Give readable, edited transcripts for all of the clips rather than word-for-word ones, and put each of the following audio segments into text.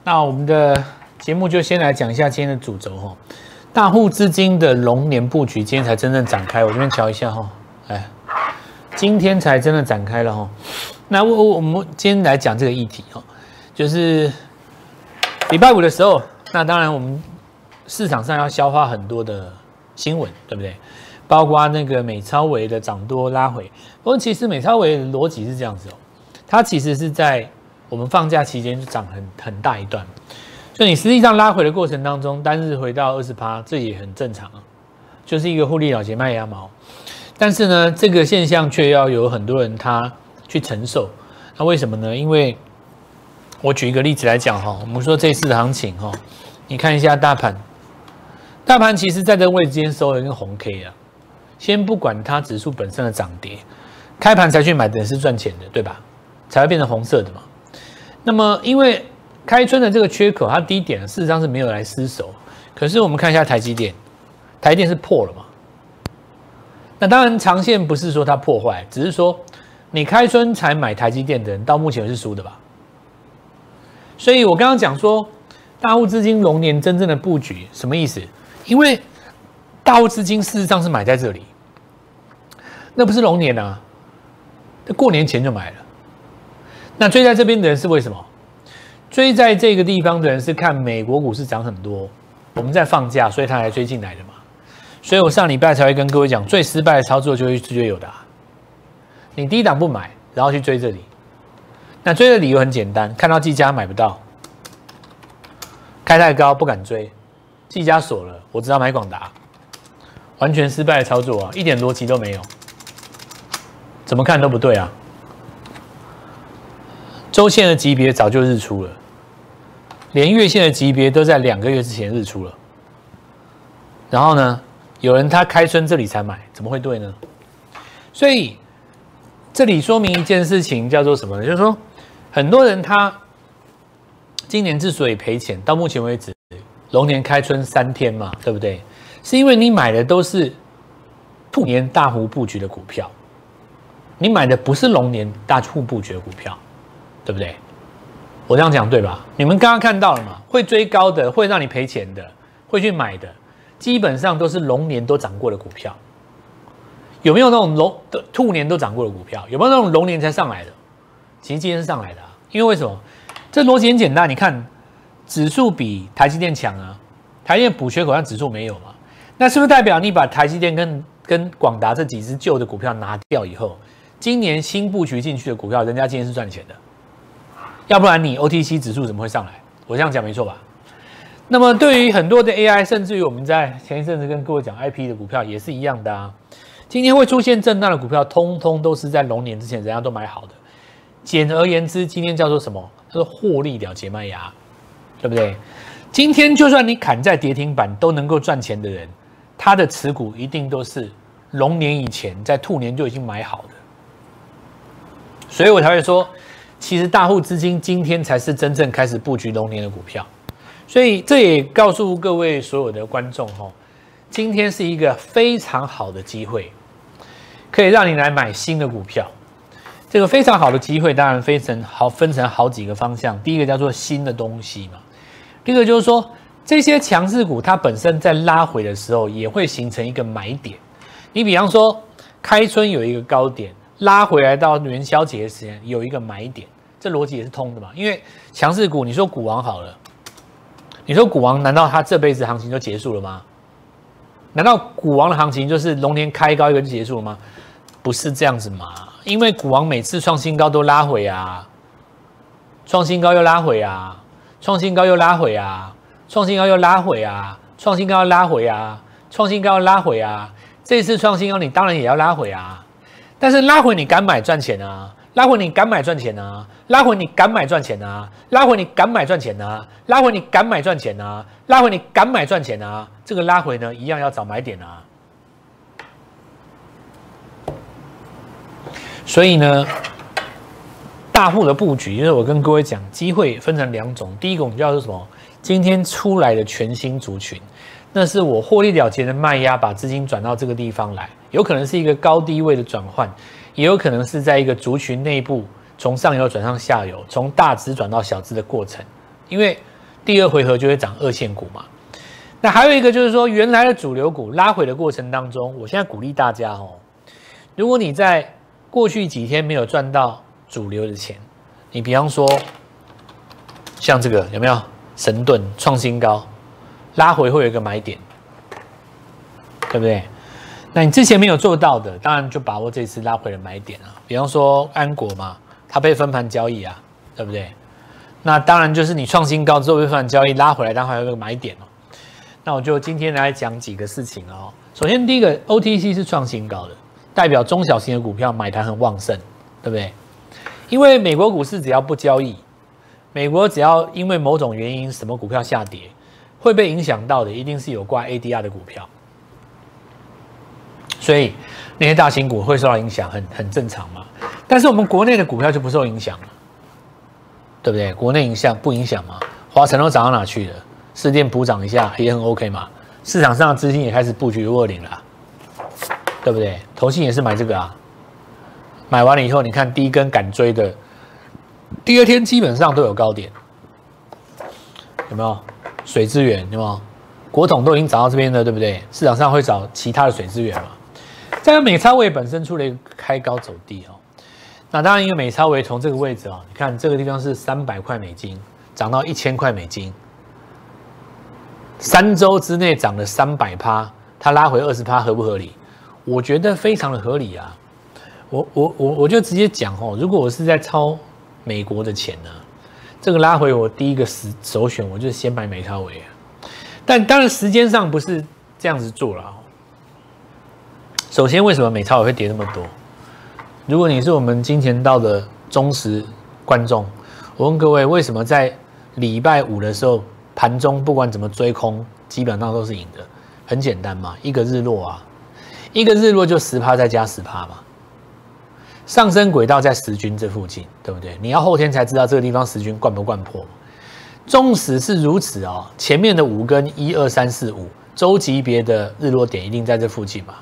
那我们的节目就先来讲一下今天的主轴哈，大户资金的龙年布局今天才真正展开。我这边瞧一下哈，哎，今天才真的展开了哈。那我们今天来讲这个议题哈，就是礼拜五的时候，那当然我们市场上要消化很多的新闻，对不对？包括那个美超微的涨多拉回，不过其实美超微的逻辑是这样子哦，它其实是在我们放假期间就涨很大一段，就你实际上拉回的过程当中，单日回到20%，这也很正常啊，就是一个获利了结卖压毛。但是呢，这个现象却要有很多人他去承受，那为什么呢？因为我举一个例子来讲哈，我们说这次的行情哈，你看一下大盘，大盘其实在这个位置间收了一根红 K 啊，先不管它指数本身的涨跌，开盘才去买的人是赚钱的，对吧？才会变成红色的嘛。那么，因为开春的这个缺口，它低点事实上是没有来失守。可是我们看一下台积电，台积电是破了嘛？那当然，长线不是说它破坏，只是说你开春才买台积电的人，到目前是输的吧？所以我刚刚讲说，大户资金龙年真正的布局什么意思？因为大户资金事实上是买在这里，那不是龙年啊，过年前就买了。那追在这边的人是为什么？追在这个地方的人是看美国股市涨很多，我们在放假，所以他来追进来的嘛。所以我上礼拜才会跟各位讲，最失败的操作就是追有的啊。你低档不买，然后去追这里，那追的理由很简单，看到技嘉买不到，开太高不敢追，技嘉锁了，我只好买广达，完全失败的操作啊，一点逻辑都没有，怎么看都不对啊。周线的级别早就日出了，连月线的级别都在2个月之前日出了。然后呢，有人他开春这里才买，怎么会对呢？所以这里说明一件事情，叫做什么呢？就是说，很多人他今年之所以赔钱，到目前为止，龙年开春3天嘛，对不对？是因为你买的都是兔年大户布局的股票，你买的不是龙年大户布局的股票。对不对？我这样讲对吧？你们刚刚看到了嘛？会追高的，会让你赔钱的，会去买的，基本上都是龙年都涨过的股票。有没有那种兔年都涨过的股票？有没有那种龙年才上来的？其实今天是上来的啊，因为为什么？这逻辑很简单，你看指数比台积电强啊，台积电补缺口，但指数没有嘛？那是不是代表你把台积电跟广达这几只旧的股票拿掉以后，今年新布局进去的股票，人家今天是赚钱的？要不然你 OTC 指数怎么会上来？我这样讲没错吧？那么对于很多的 AI， 甚至于我们在前一阵子跟各位讲 IP 的股票也是一样的啊。今天会出现震荡的股票，通通都是在龙年之前人家都买好的。简而言之，今天叫做什么？叫做获利了结卖压，对不对？今天就算你砍在跌停板都能够赚钱的人，他的持股一定都是龙年以前在兔年就已经买好的。所以我才会说，其实大户资金今天才是真正开始布局龙年的股票，所以这也告诉各位所有的观众今天是一个非常好的机会，可以让你来买新的股票。这个非常好的机会，当然分成好几个方向。第一个叫做新的东西嘛，第二个就是说这些强势股它本身在拉回的时候也会形成一个买点。你比方说开春有一个高点。拉回来到元宵节的时间有一个买点，这逻辑也是通的嘛？因为强势股，你说股王好了，你说股王难道他这辈子行情就结束了吗？难道股王的行情就是龙年开高一个就结束了吗？不是这样子嘛？因为股王每次创新高都拉回啊，创新高又拉回啊，创新高又拉回啊，创新高又拉回啊，创新高又拉回啊，创新高又拉回啊，这次创新高你当然也要拉回啊。但是拉回你敢买赚钱啊，拉回你敢买赚钱啊，拉回你敢买赚钱啊，拉回你敢买赚钱啊，拉回你敢买赚钱啊，拉回你敢买赚钱啊，这个拉回呢一样要找买点啊。所以呢，大户的布局，就是我跟各位讲，机会分成2种，第一种叫做什么？今天出来的全新族群。那是我获利了结的卖压，把资金转到这个地方来，有可能是一个高低位的转换，也有可能是在一个族群内部从上游转向下游，从大资转到小资的过程。因为第二回合就会涨二线股嘛。那还有一个就是说，原来的主流股拉回的过程当中，我现在鼓励大家哦，如果你在过去几天没有赚到主流的钱，你比方说像这个有没有神盾创新高，拉回会有一个买点，对不对？那你之前没有做到的，当然就把握这次拉回的买点啊。比方说安国嘛，它被分盘交易啊，对不对？那当然就是你创新高之后被分盘交易拉回来，当然还有个买点哦。那我就今天来讲几个事情哦。首先第一个 ，OTC 是创新高的，代表中小型的股票买盘很旺盛，对不对？因为美国股市只要不交易，美国只要因为某种原因什么股票下跌，会被影响到的一定是有挂 ADR 的股票，所以那些大型股会受到影响，很正常嘛。但是我们国内的股票就不受影响了，对不对？国内不影响嘛？华晨都涨到哪去了？市电补涨一下也很 OK 嘛。市场上的资金也开始布局520了，对不对？投信也是买这个啊，买完了以后，你看第一根敢追的，第二天基本上都有高点，有没有？水资源有没有？国统都已经涨到这边了，对不对？市场上会找其他的水资源嘛？再有美超微本身出了一个开高走低哦，那当然因为美超微从这个位置哦，你看这个地方是300块美金，涨到1000块美金，3周之内涨了300%，它拉回20%合不合理？我觉得非常的合理啊。我就直接讲哦，如果我是在抄美国的钱呢，这个拉回我第一个首选，我就先买美超微啊。但当然时间上不是这样子做了。首先，为什么美超微会跌那么多？如果你是我们金钱道的忠实观众，我问各位，为什么在礼拜五的时候盘中不管怎么追空，基本上都是赢的？很简单嘛，一个日落啊，一个日落就10%再加10%嘛。上升轨道在10均这附近，对不对？你要后天才知道这个地方10均灌不灌破。纵使是如此哦，前面的5根1、2、3、4、5周级别的日落点一定在这附近嘛。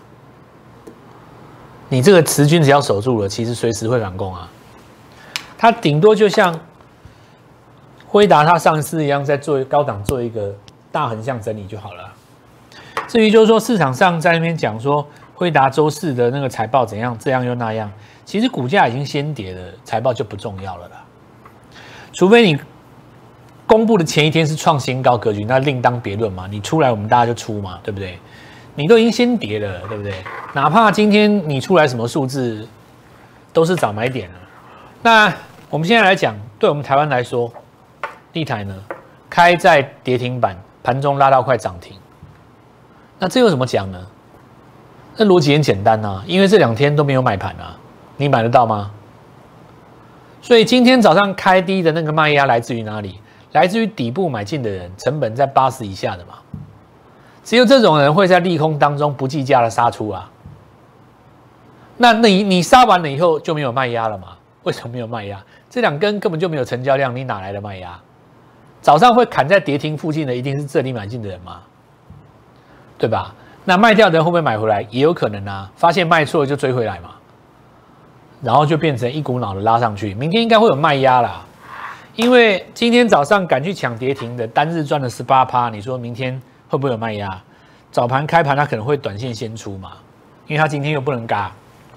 你这个10均只要守住了，其实随时会反攻啊。它顶多就像辉达它上次一样，在做高档做一个大横向整理就好了。至于就是说市场上在那边讲说辉达周四的那个财报怎样这样又那样，其实股价已经先跌了，财报就不重要了啦。除非你公布的前一天是创新高格局，那另当别论嘛。你出来我们大家就出嘛，对不对？你都已经先跌了，对不对？哪怕今天你出来什么数字，都是找买点了。那我们现在来讲，对我们台湾来说，立台呢开在跌停板，盘中拉到快涨停。那这有什么讲呢？那逻辑很简单啊，因为这2天都没有买盘啊，你买得到吗？所以今天早上开低的那个卖压来自于哪里？来自于底部买进的人，成本在80以下的嘛。只有这种人会在利空当中不计价的杀出啊。那你杀完了以后就没有卖压了嘛？为什么没有卖压？这2根根本就没有成交量，你哪来的卖压？早上会砍在跌停附近的，一定是这里买进的人嘛，对吧？那卖掉的人会不会买回来？也有可能啊，发现卖错了就追回来嘛，然后就变成一股脑的拉上去。明天应该会有卖压啦，因为今天早上赶去抢跌停的，单日赚了18%，你说明天会不会有卖压？早盘开盘它可能会短线先出嘛，因为它今天又不能嘎。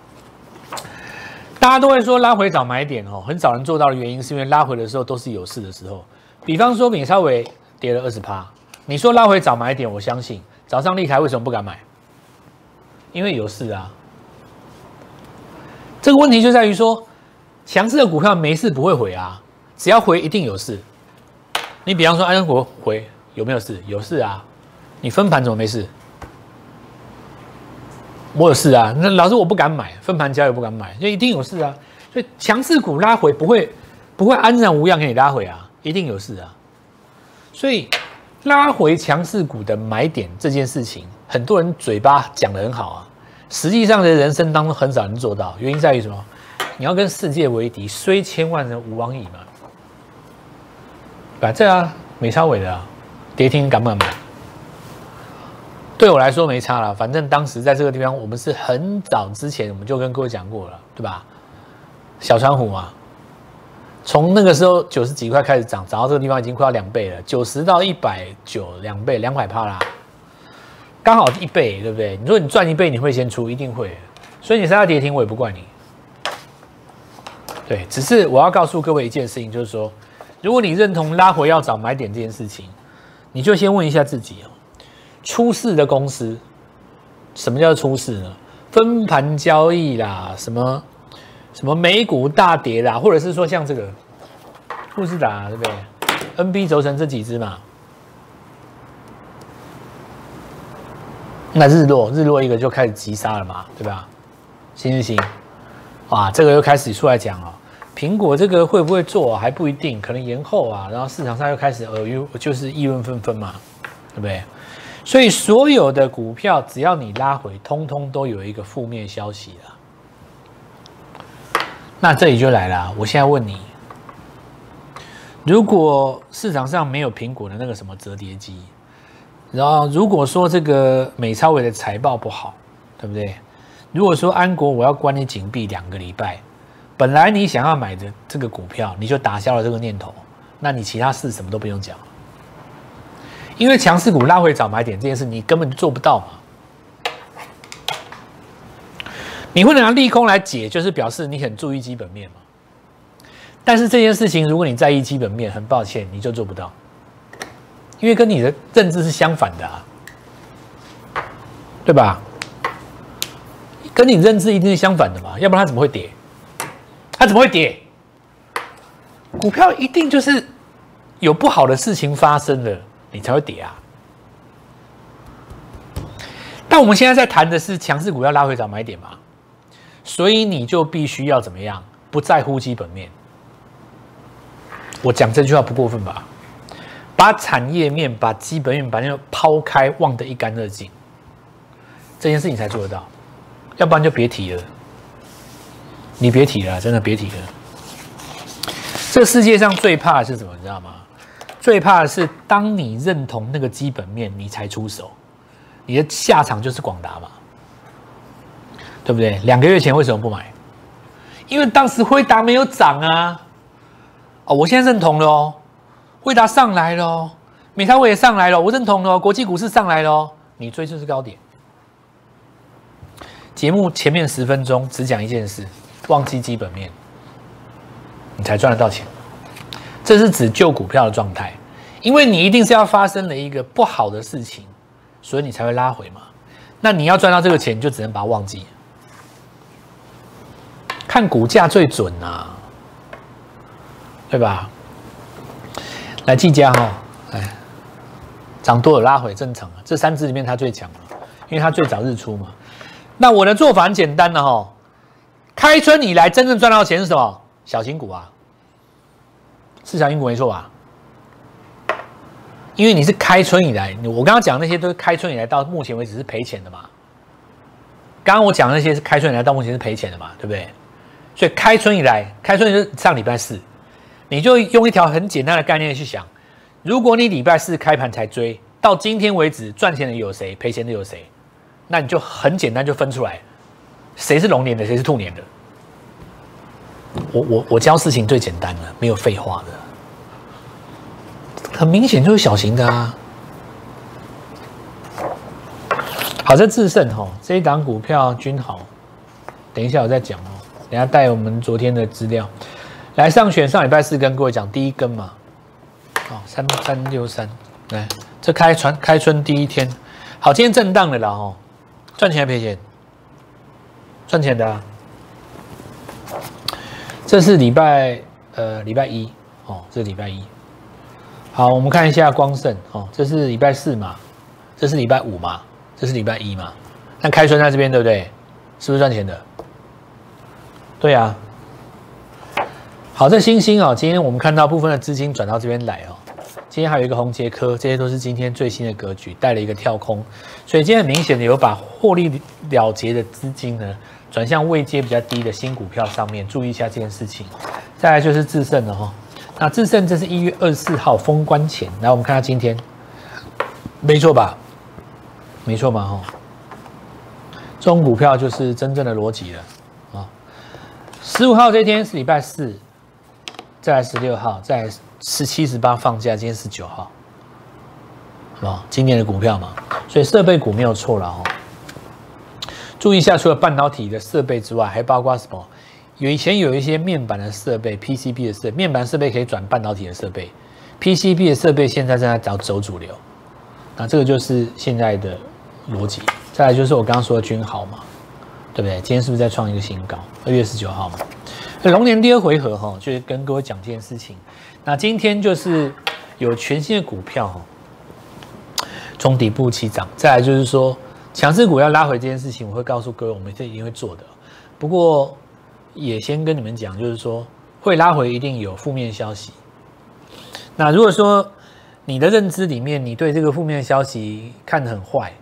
大家都会说拉回找买点哦，很少人做到的原因是因为拉回的时候都是有事的时候，比方说美超微跌了20%，你说拉回找买点，我相信早上立台为什么不敢买？因为有事啊。这个问题就在于说，强势的股票没事不会回啊，只要回一定有事。你比方说安国回有没有事？有事啊。你分盘怎么没事？我有事啊。那老师我不敢买，分盘交易不敢买，就一定有事啊。所以强势股拉回不会安然无恙给你拉回啊，一定有事啊。所以拉回强势股的买点这件事情，很多人嘴巴讲得很好啊，实际上的人生当中很少人做到。原因在于什么？你要跟世界为敌，虽千万人吾往矣嘛。对吧？这啊，美超微的啊，跌停敢不敢买？对我来说没差了，反正当时在这个地方，我们是很早之前我们就跟各位讲过了，对吧？小川湖嘛， 从那个时候90几块开始涨，涨到这个地方已经快要2倍了，90到190，2倍，200%啦，刚好1倍，对不对？你说你赚1倍，你会先出，一定会。所以你现在跌停，我也不怪你。对，只是我要告诉各位一件事情，就是说，如果你认同拉回要找买点这件事情，你就先问一下自己哦，出事的公司，什么叫出事呢？分盘交易啦，什么美股大跌啦，或者是说像这个富士达，对不对 ？NB 轴承这几只嘛，那日落一个就开始急杀了嘛，对吧？新日新，哇，这个又开始出来讲哦，苹果这个会不会做还不一定，可能延后啊，然后市场上又开始就是议论纷纷嘛，对不对？所以所有的股票，只要你拉回，通通都有一个负面消息啦。那这里就来了，我现在问你，如果市场上没有苹果的那个什么折叠机，然后如果说这个美超微的财报不好，对不对？如果说安国我要关你紧闭2个礼拜，本来你想要买的这个股票，你就打消了这个念头，那你其他事什么都不用讲。因为强势股拉回找买点这件事，你根本就做不到嘛。你会拿利空来解，就是表示你很注意基本面嘛。但是这件事情，如果你在意基本面，很抱歉，你就做不到，因为跟你的认知是相反的啊，对吧？跟你认知一定是相反的嘛，要不然它怎么会跌？它怎么会跌？股票一定就是有不好的事情发生了，你才会跌啊。但我们现在在谈的是强势股要拉回找买点嘛，所以你就必须要怎么样？不在乎基本面。我讲这句话不过分吧？把产业面、把基本面、把那个抛开，忘得一干二净，这件事情才做得到。要不然就别提了，你别提了，真的别提了。这世界上最怕的是什么？你知道吗？最怕的是当你认同那个基本面，你才出手，你的下场就是广达嘛，对不对？2个月前为什么不买？因为当时辉达没有涨啊。哦，我现在认同了哦，辉达上来了哦，美超微也上来了，我认同了哦，国际股市上来了哦，你追就是高点。节目前面10分钟只讲一件事，忘记基本面，你才赚得到钱。这是指旧股票的状态，因为你一定是要发生了一个不好的事情，所以你才会拉回嘛。那你要赚到这个钱，你就只能把它忘记。看股价最准啊，对吧？来技嘉哈，哎，涨多有拉回正常啊。这3只里面它最强了，因为它最早日出嘛。那我的做法很简单的哈，开春以来真正赚到钱是什么？小型股啊，是小型股没错吧？因为你是开春以来，我刚刚讲那些都是开春以来到目前为止是赔钱的嘛。刚刚我讲的那些是开春以来到目前是赔钱的嘛，对不对？所以开春以来，开春就是上礼拜4，你就用一条很简单的概念去想，如果你礼拜4开盘才追，到今天为止赚钱的有谁，赔钱的有谁？那你就很简单就分出来，谁是龙年的，谁是兔年的。我教事情最简单了，没有废话的，很明显就是小型的啊。好，这智胜哈，这一档股票均好，等一下我再讲哦。等一下带我们昨天的资料来上礼拜4跟各位讲第一根嘛，哦，3363，来，这开春第一天，好，今天震荡的啦哦。赚钱还赔钱？赚钱的啊！这是礼拜1哦，这是礼拜1。好，我们看一下光盛哦，这是礼拜4嘛，这是礼拜5嘛，这是礼拜1嘛。那开春在这边对不对？是不是赚钱的？对啊。好，这星星哦，今天我们看到部分的资金转到这边来哦。今天还有一个宏捷科，这些都是今天最新的格局，带了一个跳空，所以今天很明显的有把获利了结的资金呢转向位阶比较低的新股票上面，注意一下这件事情。再来就是智胜了哈，那智胜这是1月24号封关前，来我们看下今天，没错吧？没错嘛哈，这种股票就是真正的逻辑了啊。15号这天是礼拜4， 再来16号，再来17、18放假，今天19号，好不好？今年的股票嘛，所以设备股没有错了哦。注意一下，除了半导体的设备之外，还包括什么？以前有一些面板的设备 ，PCB 的设备，面板设备可以转半导体的设备 ，PCB 的设备现在正在走主流。那这个就是现在的逻辑。再来就是我刚刚说的君豪嘛，对不对？今天是不是在创一个新高？2月19号嘛。龙年第2回合哈，就是跟各位讲这件事情。那今天就是有全新的股票哈，从底部起涨。再来就是说，强势股要拉回这件事情，我会告诉各位，我们这一定会做的。不过也先跟你们讲，就是说会拉回一定有负面消息。那如果说你的认知里面，你对这个负面消息看得很坏，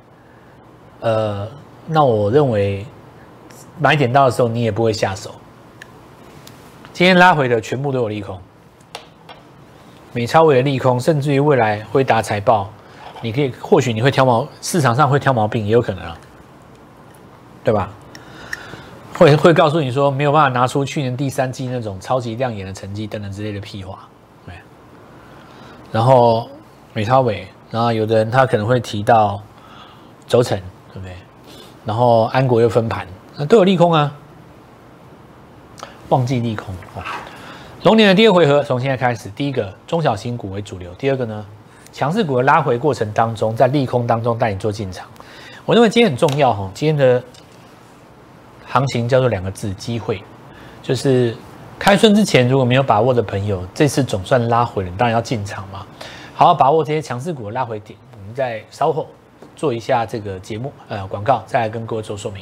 那我认为买点到的时候，你也不会下手。今天拉回的全部都有利空，美超微的利空，甚至于未来辉达财报，你可以或许你会市场上会挑毛病，也有可能啊，对吧？会告诉你说没有办法拿出去年第3季那种超级亮眼的成绩等等之类的屁话，对。然后美超微，然后有的人他可能会提到轴承，对不对？然后安国又分盘，那都有利空啊。忘记利空哦。龙年的第2回合从现在开始，第一个中小型股为主流，第二个呢，强势股的拉回过程当中，在利空当中带你做进场。我认为今天很重要哈，今天的行情叫做2个字：机会。就是开春之前如果没有把握的朋友，这次总算拉回了，你当然要进场嘛，好好把握这些强势股的拉回点。我们再稍后做一下这个节目广告，再来跟各位做说明。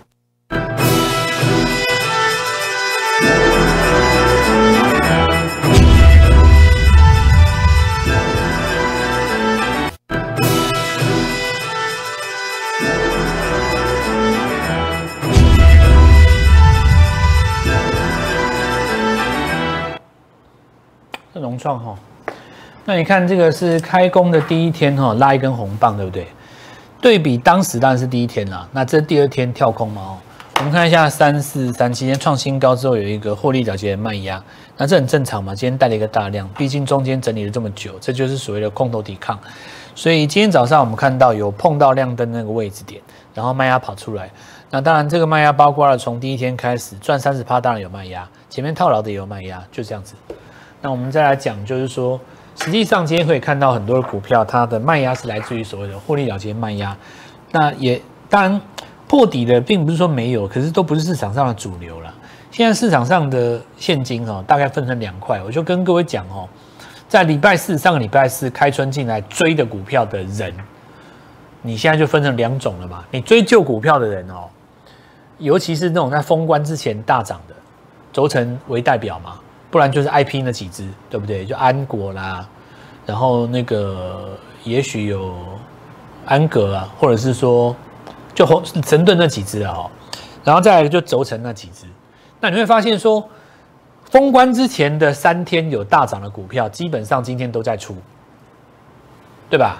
融创哈，那你看这个是开工的第一天哈，拉一根红棒，对不对？对比当时当然是第一天啦，那这第2天跳空嘛哦。我们看一下3、4、3期间创新高之后有一个获利了结的卖压，那这很正常嘛。今天带了一个大量，毕竟中间整理了这么久，这就是所谓的空头抵抗。所以今天早上我们看到有碰到亮灯那个位置点，然后卖压跑出来。那当然这个卖压包括了从第一天开始赚30%，当然有卖压，前面套牢的也有卖压，就这样子。那我们再来讲，就是说，实际上今天可以看到很多的股票，它的卖压是来自于所谓的获利了结卖压。那也当然破底的，并不是说没有，可是都不是市场上的主流了。现在市场上的现金大概分成2块，我就跟各位讲在上个礼拜四开春进来追的股票的人，你现在就分成2种了嘛。你追旧股票的人尤其是那种在封关之前大涨的，轴承为代表嘛。不然就是 IP 那几只，对不对？就安国啦，然后那个也许有安格啊，或者是说就神盾那几只啊，然后再来就轴承那几只。那你会发现说，封关之前的3天有大涨的股票，基本上今天都在出，对吧？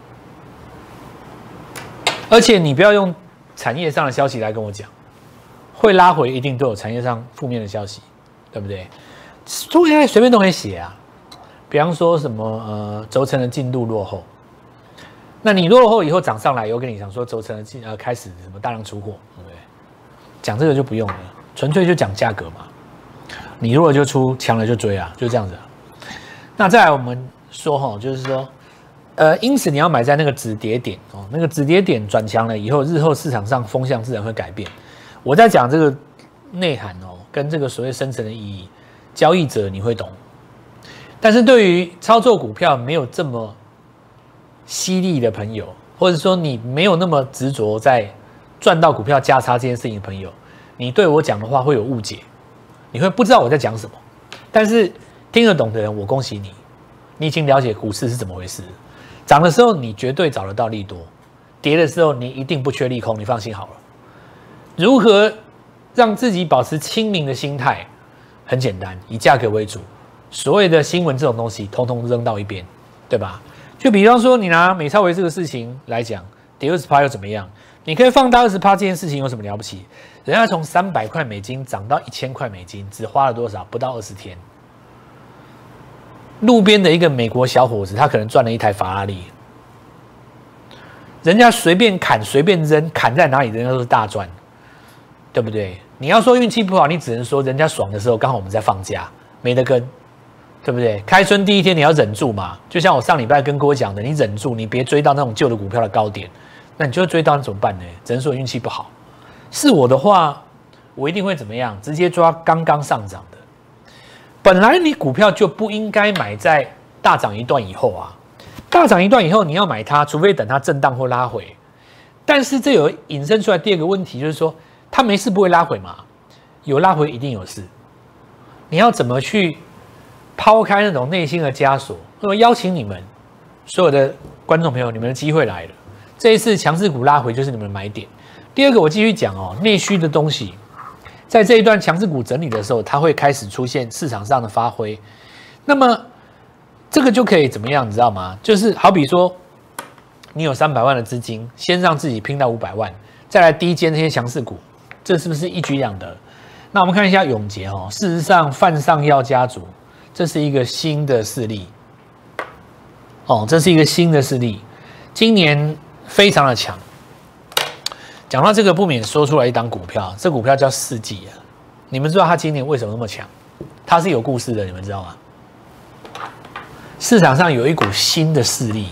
而且你不要用产业上的消息来跟我讲，会拉回一定都有产业上负面的消息，对不对？所以随便都可以写啊，比方说什么轴承的进度落后，那你落后以后涨上来，有跟你讲说轴承的开始什么大量出货，对不对？讲这个就不用了，纯粹就讲价格嘛。你弱了就出，强了就追啊，就这样子啊。那再来我们说就是说，因此你要买在那个止跌点那个止跌点转强了以后，日后市场上风向自然会改变。我在讲这个内涵跟这个所谓深层的意义。交易者你会懂，但是对于操作股票没有这么犀利的朋友，或者说你没有那么执着在赚到股票价差这件事情的朋友，你对我讲的话会有误解，你会不知道我在讲什么。但是听得懂的人，我恭喜你，你已经了解股市是怎么回事。涨的时候你绝对找得到利多，跌的时候你一定不缺利空，你放心好了。如何让自己保持清明的心态？很简单，以价格为主，所谓的新闻这种东西，通通扔到一边，对吧？就比方说，你拿美超微这个事情来讲，跌20%又怎么样？你可以放大20%这件事情有什么了不起？人家从300块美金涨到1000块美金，只花了多少？不到20天， 路边的一个美国小伙子，他可能赚了一台法拉利，人家随便砍随便扔，砍在哪里人家都是大赚，对不对？你要说运气不好，你只能说人家爽的时候刚好我们在放假，没得跟，对不对？开春第一天你要忍住嘛，就像我上礼拜跟各位讲的，你忍住，你别追到那种旧的股票的高点，那你就会追到，你怎么办呢？只能说运气不好。是我的话，我一定会怎么样？直接抓刚刚上涨的。本来你股票就不应该买在大涨一段以后啊，大涨一段以后你要买它，除非等它震荡或拉回。但是这有引申出来第二个问题，就是说它没事不会拉回嘛，有拉回一定有事。你要怎么去抛开那种内心的枷锁？那么邀请你们所有的观众朋友，你们的机会来了。这一次强势股拉回就是你们的买点。第二个我继续讲哦，内需的东西。在这一段强势股整理的时候，它会开始出现市场上的发挥。那么这个就可以怎么样，你知道吗？就是好比说，你有300万的资金，先让自己拼到500万，再来低接那些强势股，这是不是一举两得？那我们看一下永捷哦，事实上泛上药家族，这是一个新的势力哦，这是一个新的势力，今年非常的强。讲到这个，不免说出来一档股票，这股票叫世纪啊。你们知道它今年为什么那么强？它是有故事的，你们知道吗？市场上有一股新的势力，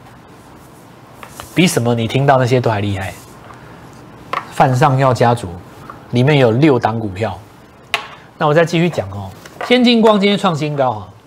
比什么你听到那些都还厉害。泛上药家族里面有6档股票，那我再继续讲哦。先进光今天创新高哈，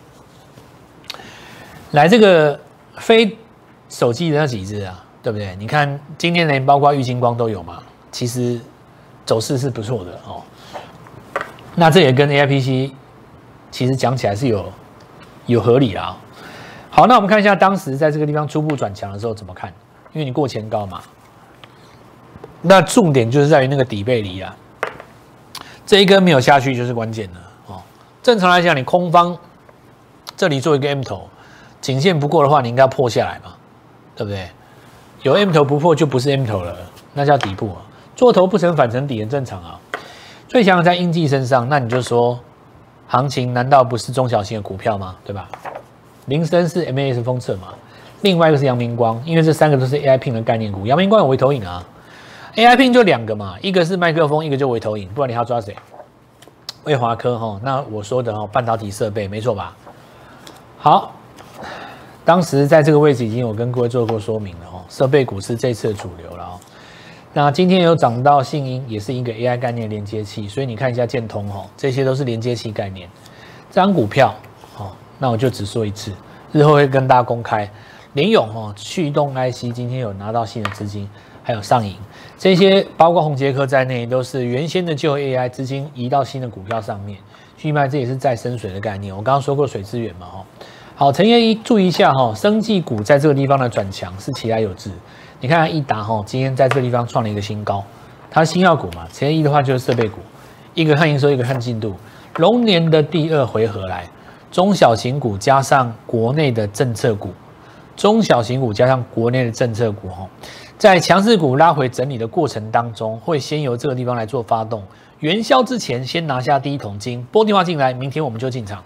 来这个非手机的那几只啊。对不对？你看今天连包括玉晶光都有嘛，其实走势是不错的哦。那这也跟 AIPC 其实讲起来是有合理啦、哦。好，那我们看一下当时在这个地方初步转强的时候怎么看？因为你过前高嘛，那重点就是在于那个底背离啊，这一根没有下去就是关键的哦。正常来讲，你空方这里做一个 M 头，颈线不过的话，你应该要破下来嘛，对不对？有 M 头不破就不是 M 头了，那叫底部啊。做头不成反成底很正常啊。最强的在英记身上，那你就说行情难道不是中小型的股票吗？对吧？林森是 MAS 封测嘛，另外一个是阳明光，因为这3个都是 AI Pin 的概念股。阳明光有微投影啊 ，AI Pin 就2个嘛，一个是麦克风，一个就微投影，不然你还要抓谁？魏华科哈，那我说的半导体设备没错吧？好。当时在这个位置已经有跟各位做过说明了哦，设备股是这次的主流了哦。那今天有涨到信音，也是一个 AI 概念连接器，所以你看一下建通哦，这些都是连接器概念。这张股票哦，那我就只说一次，日后会跟大家公开。联咏哦，驱动 IC 今天有拿到新的资金，还有上影，这些包括宏捷科在内，都是原先的旧 AI 资金移到新的股票上面。续卖这也是再生水的概念，我刚刚说过水资源嘛哦。好，陈业一注意一下哈，生技股在这个地方的转强是其来有致。你看益达哈，今天在这个地方创了一个新高，它是新药股嘛，陈业一的话就是设备股，一个看营收，一个看进度。龙年的第2回合来，中小型股加上国内的政策股，中小型股加上国内的政策股哈，在强势股拉回整理的过程当中，会先由这个地方来做发动，元宵之前先拿下第1桶金，拨电话进来，明天我们就进场。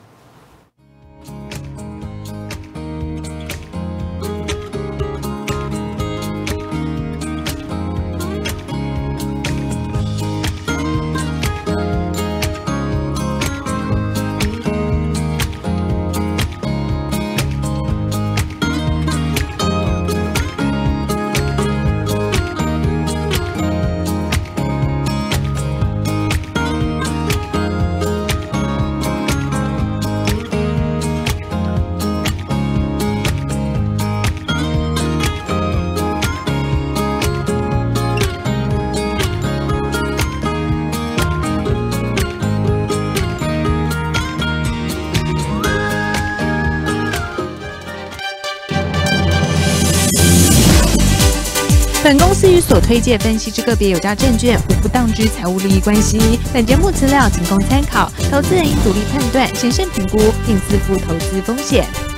本公司与所推介分析之个别有价证券无不当之财务利益关系。本节目资料仅供参考，投资人应独立判断、审慎评估，并自负投资风险。